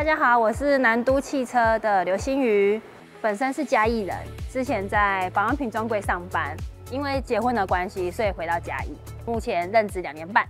家好，我是南都汽车的刘欣瑜，本身是嘉义人，之前在保养品专柜上班，因为结婚的关系，所以回到嘉义，目前任职2年半。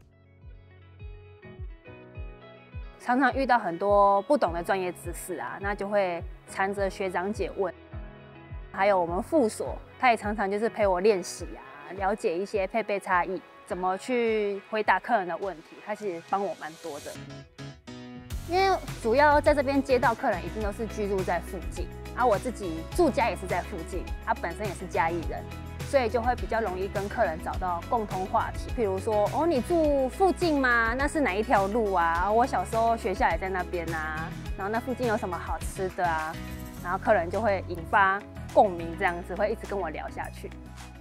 常常遇到很多不懂的专业知识啊，那就会缠着学长姐问。还有我们副所，他也常常就是陪我练习啊，了解一些配备差异，怎么去回答客人的问题，他其实帮我蛮多的。因为主要在这边接到客人一定都是居住在附近，而我自己住家也是在附近，他本身也是嘉义人，所以就会比较容易跟客人找到共同话题。譬如说，哦，你住附近吗？那是哪一条路啊？我小时候学校也在那边啊，然后那附近有什么好吃的啊？然后客人就会引发共鸣，这样子会一直跟我聊下去。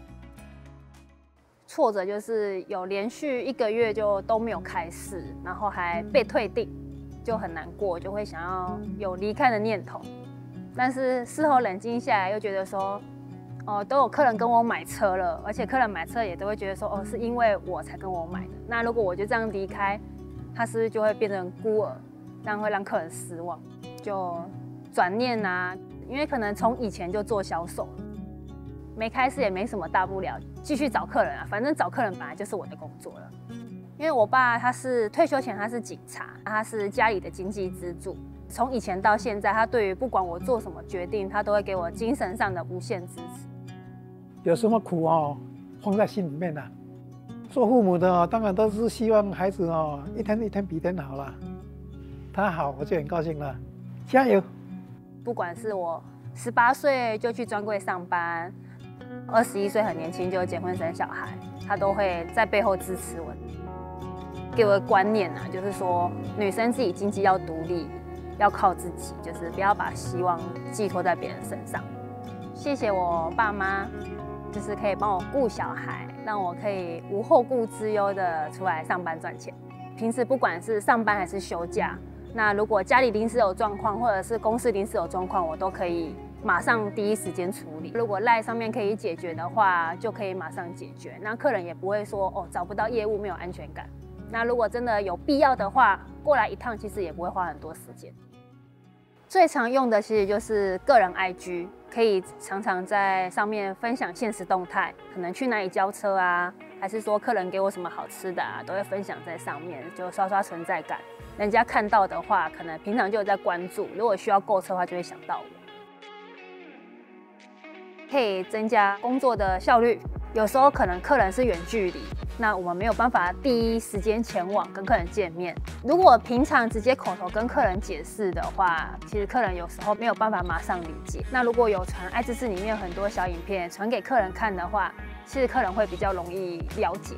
挫折就是有连续1个月就都没有开市，然后还被退订。就很难过，就会想要有离开的念头，但是事后冷静下来，又觉得说，哦，都有客人跟我买车了，而且客人买车也都会觉得说，哦，是因为我才跟我买的。那如果我就这样离开，他是不是就会变成孤儿，这样会让客人失望？就转念啊，因为可能从以前就做销售，没开市也没什么大不了，继续找客人啊，反正找客人本来就是我的工作了。因为我爸他是退休前他是警察，他是家里的经济支柱。从以前到现在，他对于不管我做什么决定，他都会给我精神上的无限支持。 有什么苦放在心里面啊。做父母的当然都是希望孩子一天一天比一天好了。他好我就很高兴了，加油！ 不管是我18岁就去专柜上班，21岁很年轻就结婚生小孩，他都会在背后支持我。给我的观念啊，就是说女生自己经济要独立，要靠自己，就是不要把希望寄托在别人身上。谢谢我爸妈，就是可以帮我顾小孩，让我可以无后顾之忧的出来上班赚钱。平时不管是上班还是休假，那如果家里临时有状况，或者是公司临时有状况，我都可以马上第一时间处理。如果LINE上面可以解决的话，就可以马上解决。那客人也不会说哦找不到业务，没有安全感。那如果真的有必要的话，过来一趟其实也不会花很多时间。最常用的其实就是个人 IG， 可以常常在上面分享限时动态，可能去哪里交车啊，还是说客人给我什么好吃的啊，都会分享在上面，就刷刷存在感。人家看到的话，可能平常就有在关注，如果需要购车的话，就会想到我。可以增加工作的效率。有时候可能客人是远距离，那我们没有办法第一时间前往跟客人见面。如果平常直接口头跟客人解释的话，其实客人有时候没有办法马上理解。那如果有传爱知识里面有很多小影片传给客人看的话，其实客人会比较容易了解。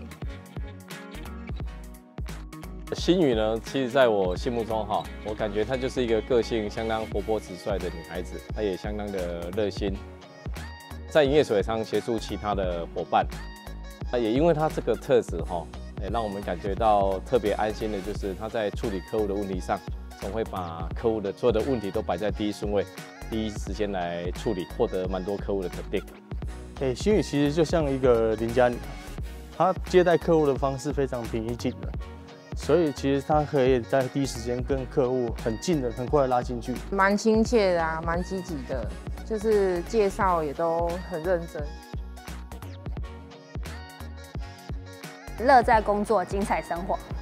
欣瑜呢，其实在我心目中我感觉她就是一个个性相当活泼直率的女孩子，她也相当的热心。在营业所也常协助其他的伙伴，也因为他这个特质让我们感觉到特别安心的，就是他在处理客户的问题上，总会把客户的所有的问题都摆在第一顺位，第一时间来处理，获得蛮多客户的肯定。 欣瑜其实就像一个邻家女，她接待客户的方式非常平易近人，所以其实她可以在第一时间跟客户很近的、很快的拉近距离， 蛮亲切的啊，蛮积极的。就是介绍也都很认真， 乐在工作，精彩生活。